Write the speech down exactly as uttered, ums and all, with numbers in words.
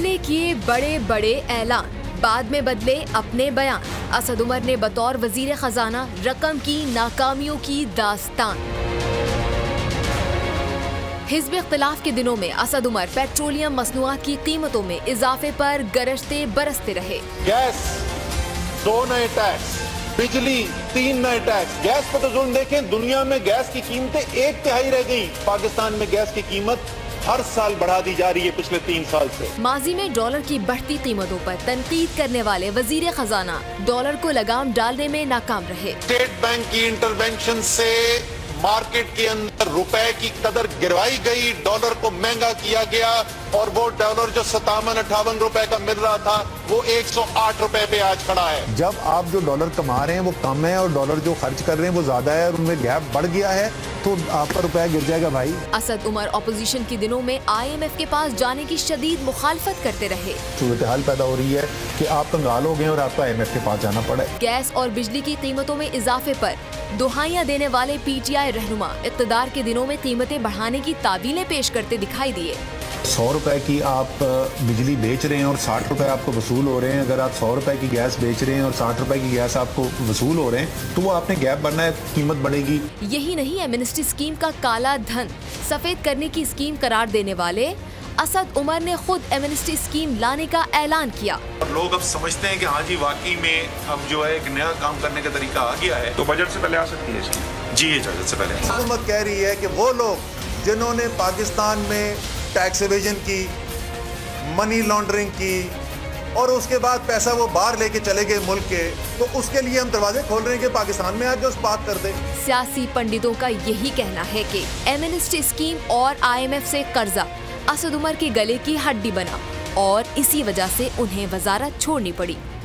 पहले किए बड़े बड़े ऐलान, बाद में बदले अपने बयान। असद उमर ने बतौर वजीर खजाना रकम की नाकामियों की दास्तान। हिज़्ब इख्तिलाफ के दिनों में असद उमर पेट्रोलियम मसनूआत की कीमतों में इजाफे पर गरजते बरसते रहे। गैस दो नए टैक्स, बिजली तीन नए टैक्स। गैस पर तो जुल्म देखें, दुनिया में गैस की कीमतें एक तिहाई रह गई। पाकिस्तान में गैस की कीमत हर साल बढ़ा दी जा रही है पिछले तीन साल से। माजी में डॉलर की बढ़ती कीमतों पर तनकीद करने वाले वजीर खजाना डॉलर को लगाम डालने में नाकाम रहे। स्टेट बैंक की इंटरवेंशन से मार्केट के अंदर रुपए की कदर गिरवाई गई, डॉलर को महंगा किया गया और वो डॉलर जो सतावन अठावन रुपए का मिल रहा था वो एक सौ आठ रुपए पे आज खड़ा है। जब आप जो डॉलर कमा रहे हैं वो कम है और डॉलर जो खर्च कर रहे हैं वो ज्यादा है और उनमें गैप बढ़ गया है तो आपका रुपया गिर जाएगा भाई। असद उमर अपोजिशन के दिनों में आई एम एफ के पास जाने की शदीद मुखालफत करते रहे। सूरत हाल पैदा हो रही है कि आप कंगाल हो गए और आपको आई एम एफ के पास जाना पड़ा है। गैस और बिजली की कीमतों में इजाफे पर दुहाइयां देने वाले पी टी आई रहनुमा इक़्तिदार के दिनों में कीमतें बढ़ाने की तावीलें पेश करते दिखाई दिए। सौ रुपए की आप बिजली बेच रहे हैं और साठ रुपए आपको वसूल हो रहे हैं। अगर आप सौ रुपए की गैस बेच रहे हैं और साठ रुपए की गैस आपको वसूल हो रहे हैं तो वो आपने गैप बढ़ना है, कीमत बढ़ेगी। यही नहीं, एमनेस्टी स्कीम का काला धन सफेद करने की स्कीम करार देने वाले असद उमर ने खुद एमनेस्टी स्कीम लाने का ऐलान किया। और लोग अब समझते हैं कि हाँ जी वाकई में अब जो है एक नया काम करने का तरीका आ गया है, तो बजट से पहले आ सकती है स्कीम। जी इजाजत से पहले हुकूमत कह रही है कि वो लोग जिन्होंने पाकिस्तान में टैक्स एवेजन की, मनी लॉन्ड्रिंग की और उसके बाद पैसा वो बाहर लेके चले गए मुल्क के, तो उसके लिए हम दरवाजे खोल रहे हैं कि पाकिस्तान में आके उस बात कर दे। सियासी पंडितों का यही कहना है कि एमनेस्टी स्कीम और आई एम एफ से कर्जा असद उमर के गले की हड्डी बना और इसी वजह से उन्हें वजारत छोड़नी पड़ी।